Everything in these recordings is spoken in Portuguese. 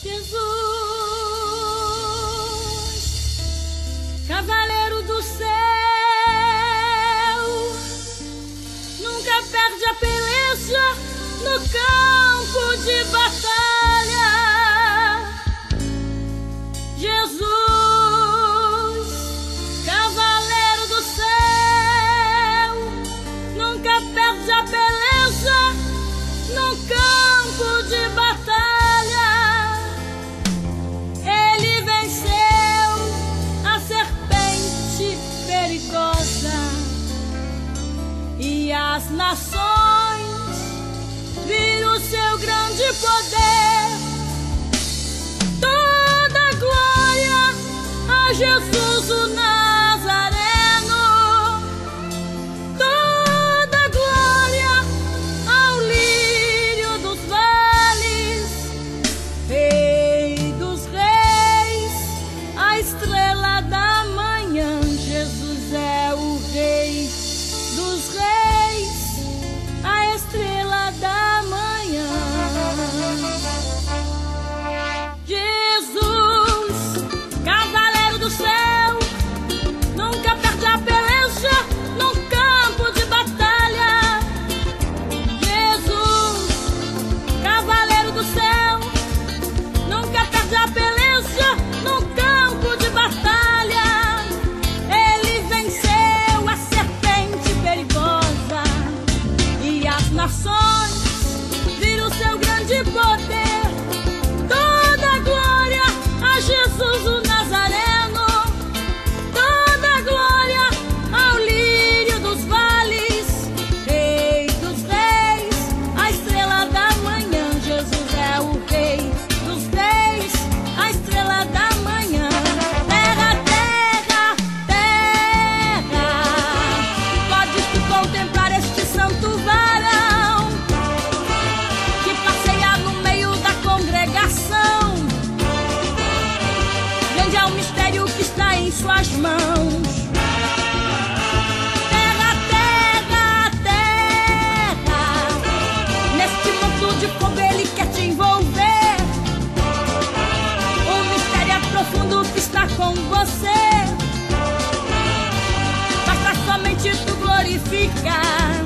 Jesus, cavaleiro do céu, nunca perde a peleja no campo de batalha. Jesus, cavaleiro do céu, nunca perde a peleja no campo de batalha. Ele venceu a serpente perigosa e as nações viram o seu grande poder. Toda glória a Jesus o Nazareno. Toda glória ao lírio dos vales, Rei dos reis, a estrela da manhã. Jesus é o Rei dos reis, a estrela da manhã. Jesus, cavaleiro do céu, nunca perde a peleja no campo de batalha. Jesus, cavaleiro do céu, nunca perde a peleja no campo de batalha. Ele venceu a serpente perigosa e as nações viram o seu grande poder. Toda glória a Jesus o Nazareno. Toda glória ao lírio dos vales, Rei dos reis, a estrela da manhã. Jesus é o Rei dos reis, a estrela da manhã. Terra, terra, terra, podes tu contemplar este santo varão que passeia no meio da congregação. Grande é o mistério que está em suas mãos. Terra, terra, terra, neste manto de fogo ele quer te envolver. O mistério é profundo que está com você. Basta somente tu glorificar.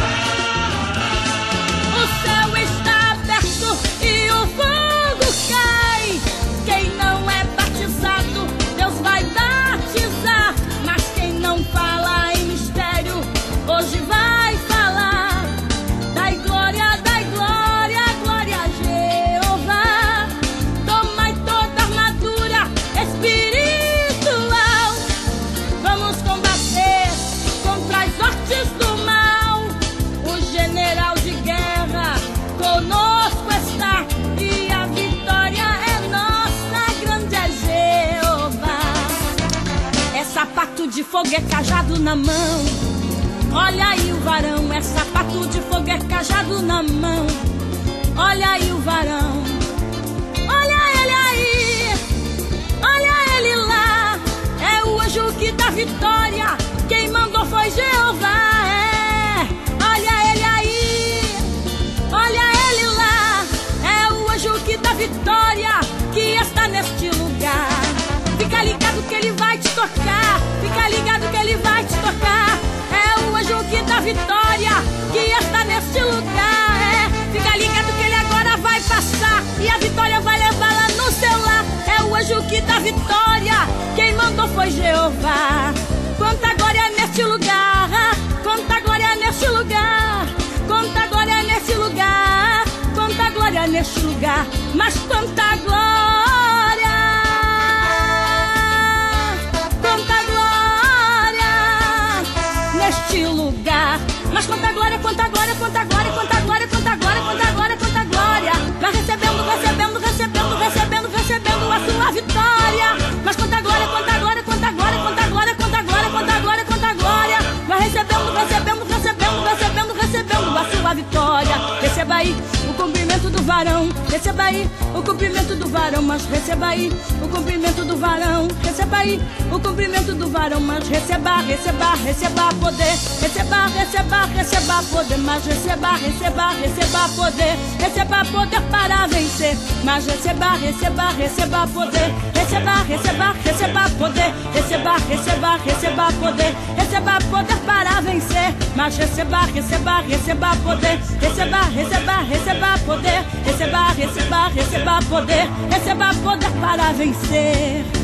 O céu está aberto e o fogo cai. Quem não é batizado, Deus vai batizar. Mas quem não fala em mistério, hoje vai falar. Dai glória, glória a Jeová. Tomai toda a armadura espiritual. Vamos combater contra as hortes do mal. O general de guerra conosco está e a vitória é nossa. Grande é Jeová. É sapato de fogo, é cajado na mão. Olha aí o varão, é sapato de fogo, é cajado na mão. Olha aí o varão, olha ele aí, olha ele lá. É o anjo que dá vitória, quem mandou foi Jeová. É, olha ele aí, olha ele lá. É o anjo que dá vitória, que está neste lugar. Fica ligado que ele vai te tocar, fica ligado que ele vai te tocar. É o anjo que dá vitória, que está neste lugar. É, fica ligado que ele agora vai passar e a vitória vai levá-la no seu lar. É o anjo que dá vitória, quem mandou foi Jeová. Quanta glória neste lugar, quanta glória neste lugar, quanta glória neste lugar, quanta glória neste lugar, mas quanta glória, quanta glória neste lugar. Mas quanta glória, quanta glória, quanta glória, quanta glória, quanta glória, quanta glória, quanta glória. Vai recebendo, recebendo, recebendo, recebendo, recebendo a sua vitória. Mas quanta glória, quanta glória, quanta glória, quanta glória, quanta glória, quanta glória, quanta glória. Vai recebendo, recebendo, recebendo, recebendo, recebendo a sua vitória. Receba aí o cumprimento do varão. receba aí o cumprimento do varão, mas receba aí o cumprimento do varão, receba aí o cumprimento do varão, mas receba, receba, receba poder, receba, receba, receba poder, mas receba, receba, receba poder, receba poder para vencer, mas receba, receba, receba poder, receba, receba, receba poder, receba, receba, receba poder, receba poder para vencer, mas receba, receba, receba poder, receba, receba, receba poder, receba, receba, receba poder, receba poder para vencer.